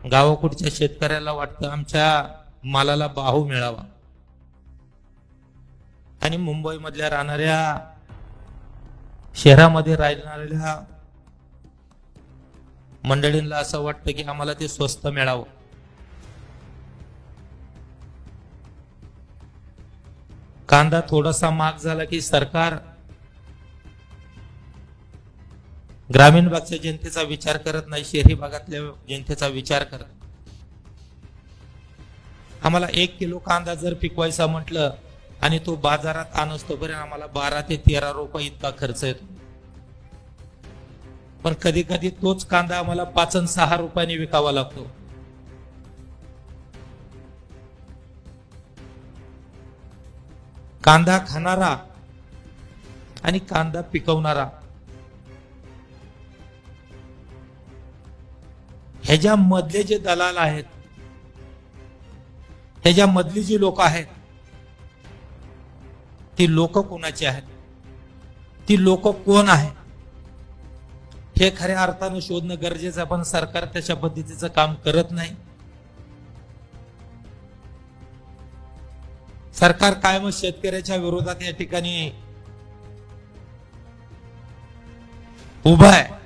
गावाकडच्या शेतकऱ्याला वाटतं आमच्या मालाला भाव मिळावा, आणि मुंबई मधल्या राहणाऱ्या, शहरामध्ये राहणाऱ्या मंडळींना असं वाटतं की आम्हाला ते स्वस्त मिळावं. कांदा थोडासा महाग झाला की सरकार ग्रामीण भागाच्या जनतेचा विचार करत नाही, शहरी भागातल्या जनतेचा विचार करत. आम्हाला 1 किलो कांदा जर पिकवायचा म्हटलं आणि तो बाजारात आणस्तोपर्यंत आम्हाला 12 ते 13 रुपये इतका खर्च येतो. पण कधी कधी तोच कांदा आम्हाला 5 आणि 6 रुपयांनी विकावा लागतो. कांदा खाणारा आणि कांदा पिकवणारा ह्याच्या मधले जे दलाल आहेत, ह्याच्या मधली जी लोक आहेत, ती लोक कोणाची आहेत, ती लोक कोण आहे हे खऱ्या अर्थानं शोधणं गरजेचं आहे. पण सरकार त्याच्या पद्धतीचं काम करत नाही. सरकार कायमच शेतकऱ्याच्या विरोधात या ठिकाणी उभा आहे.